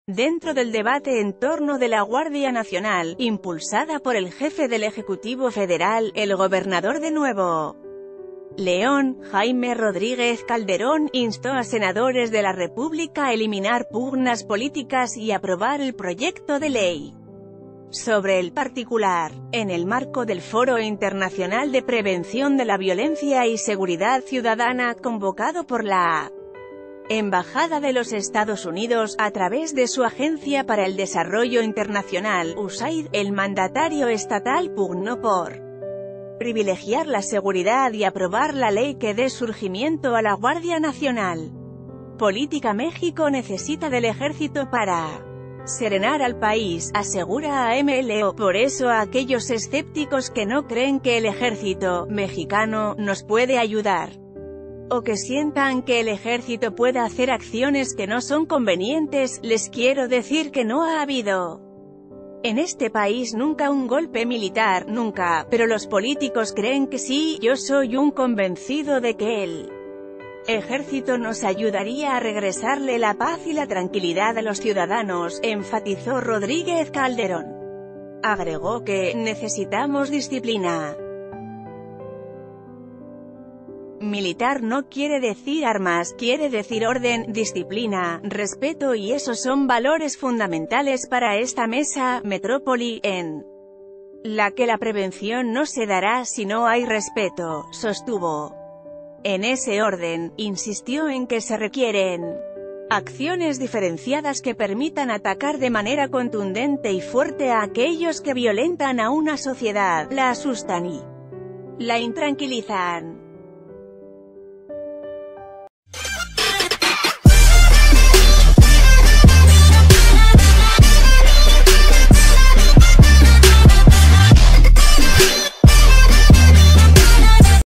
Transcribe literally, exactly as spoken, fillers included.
Dentro del debate en torno de la Guardia Nacional, impulsada por el jefe del Ejecutivo Federal, el gobernador de Nuevo León, Jaime Rodríguez Calderón, instó a senadores de la República a eliminar pugnas políticas y aprobar el proyecto de ley sobre el particular, en el marco del Foro Internacional de Prevención de la Violencia y Seguridad Ciudadana, convocado por la Embajada de los Estados Unidos, a través de su Agencia para el Desarrollo Internacional, U S A I D, el mandatario estatal pugnó por privilegiar la seguridad y aprobar la ley que dé surgimiento a la Guardia Nacional. Política. México necesita del ejército para serenar al país, asegura a M L O. Por eso a aquellos escépticos que no creen que el ejército mexicano nos puede ayudar, o que sientan que el ejército pueda hacer acciones que no son convenientes, les quiero decir que no ha habido en este país nunca un golpe militar, nunca, pero los políticos creen que sí. Yo soy un convencido de que el ejército nos ayudaría a regresarle la paz y la tranquilidad a los ciudadanos, enfatizó Rodríguez Calderón. Agregó que necesitamos disciplina militar. No quiere decir armas, quiere decir orden, disciplina, respeto, y esos son valores fundamentales para esta mesa, metrópoli, en la que la prevención no se dará si no hay respeto, sostuvo. En ese orden, insistió en que se requieren acciones diferenciadas que permitan atacar de manera contundente y fuerte a aquellos que violentan a una sociedad, la asustan y la intranquilizan.